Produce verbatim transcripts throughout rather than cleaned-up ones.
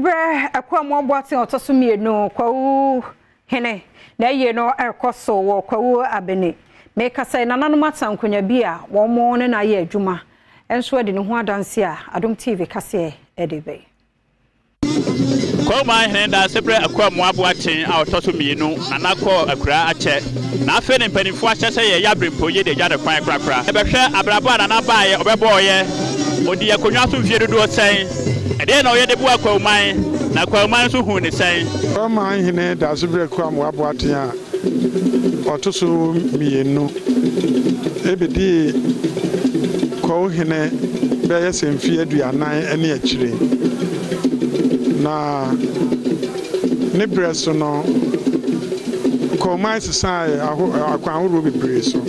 Daasebre Akuamoah Boateng two Kwawuhene na ye no ekoso wo Kwawu abene me kasa na nanu matankonya bi a wo mo ne na ye adwuma enso de ne ho adanse a Adom T V Kasee edebe Kwawuhene Daasebre Akuamoah Boateng a otoso mienu anakọ akura ache na afa ne mpanimfo ahyese ye yabrempo ye de jade kwan krakra e behwe abrabo anana baaye obebo ye odi akonwa so mfie dodo sen ede na oye de bu Kwawuhene na Kwawuhene so hu ne sen Kwawuhene Daasebre Akuamoah Boateng a otoso mienu ebedi Kwawuhene be yesemfie aduanan ene akire na ne breso no Kwawuhene sai akwanhoro bebre so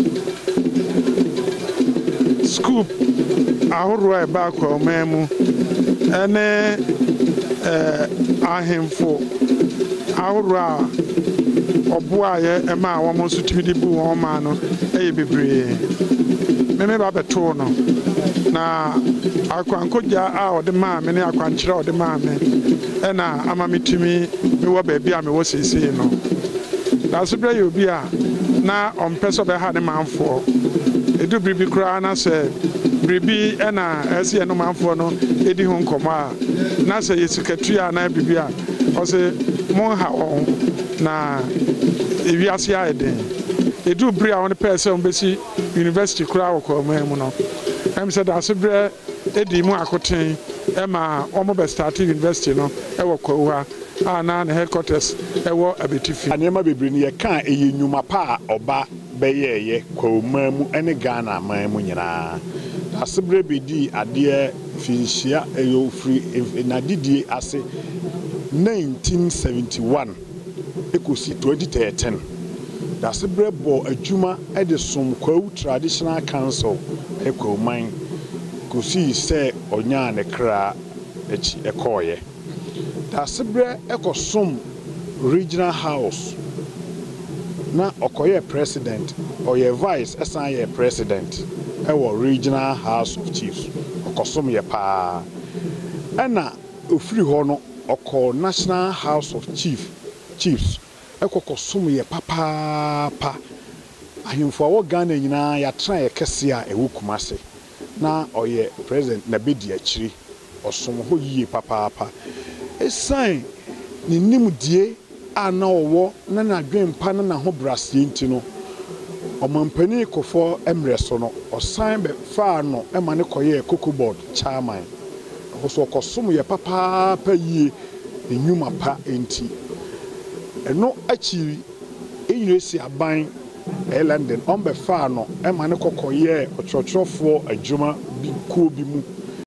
scoop ahoro e ba Kwawuhene mu ene eh ahemfo ahoro a oboaye e ma wo mo sutimi bu wo ma no e bebre meme ba beto no na akwankoja a ode ma me ne akwankyere ode ma me e na amamitimi me wo ba bia me wo sisi no Daasebre yo bi a na ompeso be ha ne manfo edu bribi kura na se bribi e na ese no manfo no edi ho nkomo a na se yesikatu a na bribi a o se mo ha on na ewiase a eden edu bri a won pese on besi university kura wo Kwawuhene mu no em se Daasebre edi mu akoten e ma omo be start university no e wo Kwawuhene ana na headquarters e wo abetifi anema bebre ne ye kan eye nyuma pa oba beyeye Kwawuhene mu ene Ghana man mu nyina Daasebre bedi ade finhia eyo free na didie ase nineteen seventy-one ekosi twenty thirteen Daasebre bo adwuma e de som Kwawu Traditional Council e Kwawuhene kosi se onya ne kra echi ekoye Daasebre ekosom regional house na okoye president oye vice esan ye president ewo regional house of chiefs okosom ye pa ena ofiri ho no oko national house of chief chiefs ekokosom ye papa pa ahemfo awo Ghana nyina ya tra ye kese a ewo Kumase na oye president na bedi akiri osom ho yie papa pa esan ni nimdie ana owo na na dwempa na na ho brasie ntino omampani kofo emreso no osan be fa no e ma ne koye cocoa board chairman oso kosom ye papa pa yie enyuma pa enti eno achiri enyiresi aban e London on be fa no e ma ne kokoye ochochofo adwuma bi ko bi mu